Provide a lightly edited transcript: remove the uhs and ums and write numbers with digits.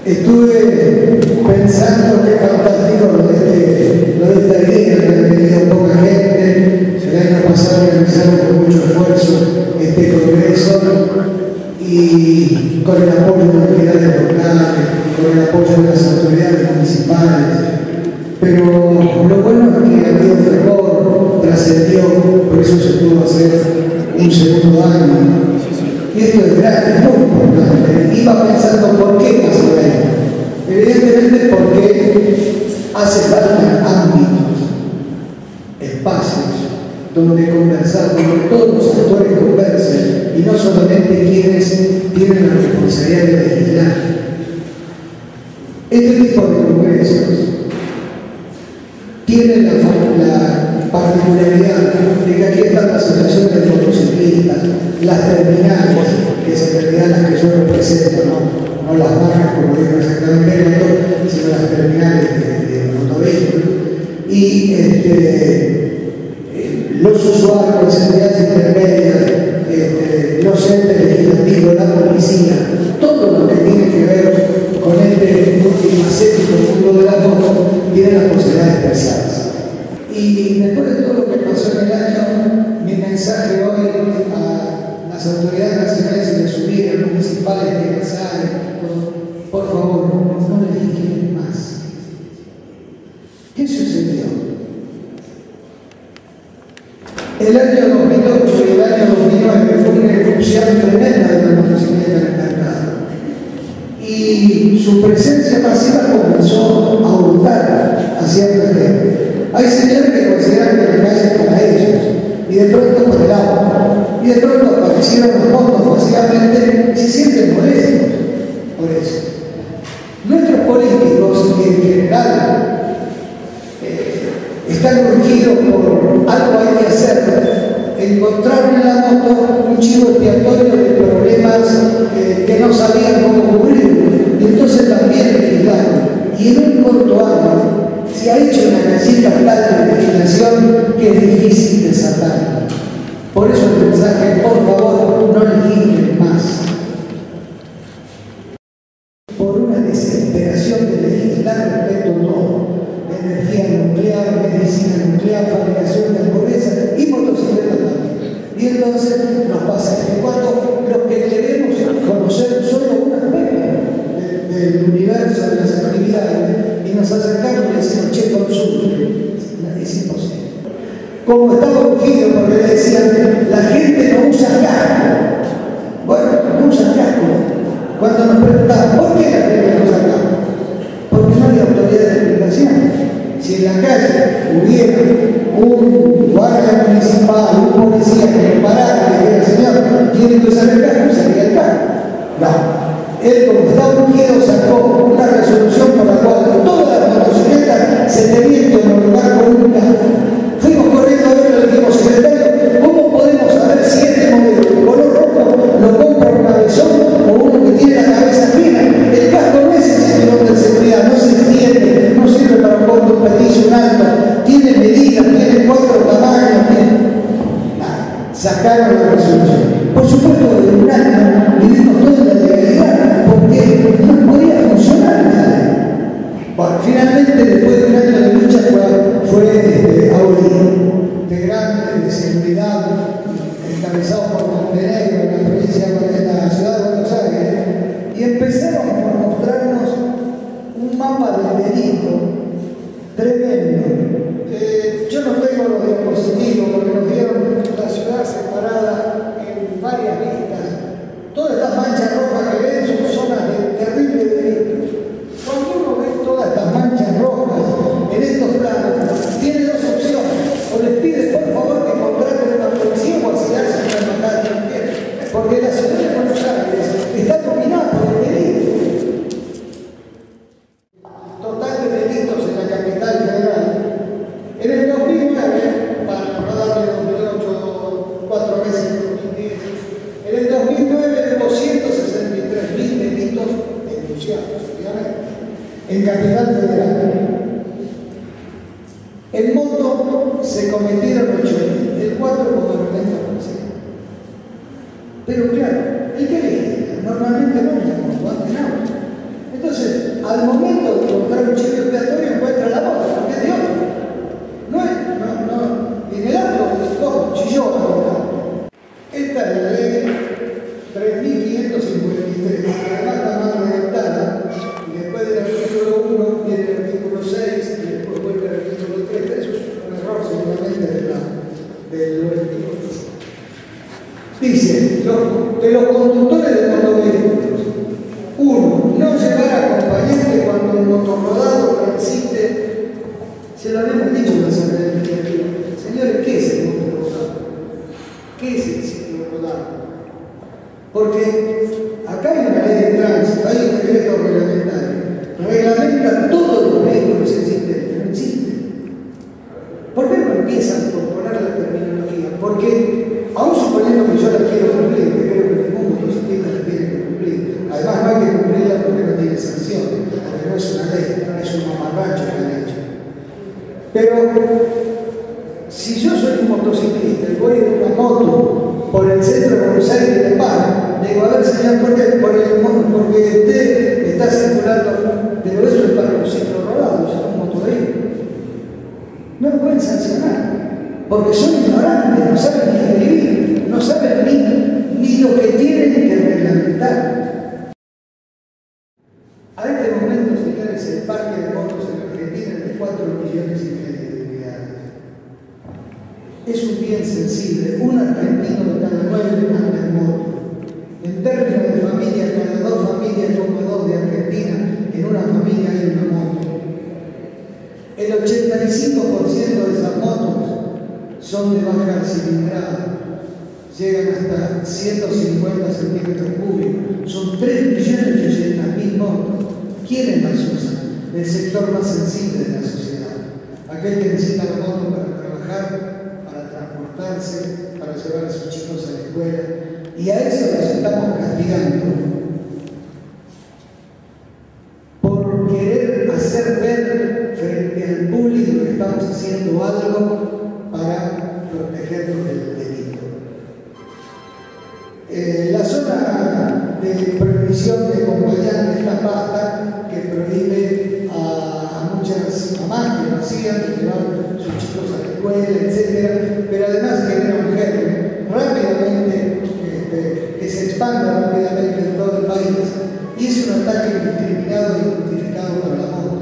Estuve pensando qué fantástico lo de esta idea, que ha venido poca gente. El año pasado realizaron con mucho esfuerzo este congreso y con el apoyo de las entidades locales, con el apoyo de las autoridades municipales. Pero lo bueno es que ha habido fervor, trascendió, por eso se pudo hacer un segundo año. Y esto es grande, es muy importante. Iba pensando por qué pasó esto. Evidentemente porque hace falta ámbitos, espacios, donde conversar, donde todos los actores conversen y no solamente quienes tienen la responsabilidad de legislar. Este tipo de congresos tiene la particularidad de que aquí están las asociaciones de motociclistas, las terminales, que es en realidad las que yo represento, no las marcas como dijo exactamente el autor, sino las terminales de motovehículos, y los usuarios, las entidades intermedias, los entes legislativos, la policía, todo lo que tiene que ver con este multifacético mundo de la moto tiene las posibilidades de expresarse. Y después de todo lo que pasó en el año, mi mensaje hoy a las autoridades nacionales y las municipales que las hay, por favor, no legislen más. ¿Qué sucedió? El año 2008 y el año 2009 fue una irrupción tremenda de la motocicleta en el mercado. Y su presencia masiva comenzó a hurtar a cierta gente. Hay señores que consideran que la calle es para ellos, y de pronto para el auto, y de pronto aparecieron los motos básicamente y se sienten molestos por eso. Nuestros políticos en general están urgidos por algo hay que hacer, encontrar en la moto un chivo expiatorio de problemas que no sabían cómo cubrir, y entonces también legislaron. Y en un corto año se ha hecho una casita plata de legislación que es difícil desatar. Por eso el mensaje, por favor, no legislen más. Por una desesperación de legislar respecto a todo. Energía nuclear, medicina nuclear, fabricación de hamburguesas y motocicletas también. Y entonces nos pasa que cuando los que queremos conocer solo un aspecto del universo de las actividades y nos acercamos y decimos, che, consulte. Es imposible. Como estaba urgido porque le decían, la gente no usa casco. Bueno, no usa casco. Cuando nos preguntaban, ¿por qué la gente no usa casco? Porque no hay autoridad de explicación. Si en la calle hubiera un guardia municipal, un policía que le parara y le dijera, señor, ¿tiene que usar el casco? Usaría el casco. No. Él, como estaba urgido, sacó una resolución por la cual todas las motocicletas se tenían que homologar con un casco. Fuimos corriendo a ver y le dijimos, secretario, ¿cómo podemos saber si este modelo de color rojo lo compra un cabezón o uno que tiene la cabeza fina? El casco no es el cinturón de seguridad, no se extiende, no sirve para un corto, un petiso, un alto, tiene medidas, tiene 4 tamaños, sacaron la resolución. Por supuesto, de un año vivimos toda la legalidad, porque no podía funcionar esa ley. Bueno, finalmente, después de un año de lucha, fue abolido. Integrante de seguridad, encabezado por Montenegro, en la provincia de la ciudad de Buenos Aires, y empezaron por mostrarnos un mapa del delito tremendo. Yo no tengo los diapositivos porque nos dieron la ciudad separada en varias vistas. Todas estas manchas rojas que ven son zonas de terrible delito. Cuando uno ve todas estas manchas rojas en estos planos, tiene dos opciones. O les pide por favor que contraten una policía o asilarse en una matar también. Porque la ciudad de Buenos Aires está dominada por el delito. Total de delitos en la capital federal. En el 2009, para no darle 2008, 4 meses en 2010, en el 2009 hubo 163.000 delitos denunciados, obviamente, en capital federal. En moto se cometieron 8.000, el 4,90%. Pero claro, el que legisla normalmente no es como guante en auto. Entonces, al momento de encontrar un chivo expiatorio encuentra la moto, porque es de otro. No es, no. Y en el auto, ¿cómo? Si yo hago esta es la ley 3.553, que además está más redactada, y después del artículo 1 viene el artículo 6, y después vuelve el artículo 3. Eso es un error seguramente del artículo. Dice, de los conductores de motovehículos, 1. No llevar acompañante cuando el motorrodado transite. Se lo habíamos dicho en la sala de iniciativa. Señores, ¿qué es el motorrodado? ¿Qué es el ciclo rodado? Porque acá hay una ley de tránsito, hay un decreto reglamentario. Reglamenta todos los vehículos existentes, no existe. ¿Por qué no empiezan por poner la terminología? Porque, aún suponiendo que yo la quiero cumplir, que creo que ningún motociclista la tiene que cumplir, además no hay que cumplirla porque no tiene sanción, porque no es una ley, es un mamarracho que han hecho. Pero, si yo soy un motociclista y voy en una moto por el centro de Buenos Aires y me paro, le digo, a ver señor, porque usted está circulando, pero eso es para los ciclos rodados, es un motovehículo. No lo pueden sancionar, porque son ignorantes, no saben ni escribir, no saben ni lo que tienen que reglamentar. A este momento, señores, el parque de motos en Argentina es de 4,5 millones de unidades. Es un bien sensible, un argentino de cada 9 anda en moto. En términos de familia, cada 2 familias como 2 de Argentina, en una familia hay una moto. El 85% de esas motos son de baja cilindrada, llegan hasta 150 centímetros cúbicos, son 3.800.000 motos. ¿Quiénes las usan? El sector más sensible de la sociedad, aquel que necesita la moto para trabajar, para transportarse, para llevar a sus chicos a la escuela, y a eso los estamos castigando por querer hacer ver frente al público que estamos haciendo algo para protegernos del delito. La zona de prohibición de acompañantes está pasta que prohíbe a muchas mamás que lo hacían de llevar sus chicos a la escuela, etc. Pero además genera un germen rápidamente, que se expanda rápidamente en todo el país, y es un ataque indiscriminado y justificado para la moto.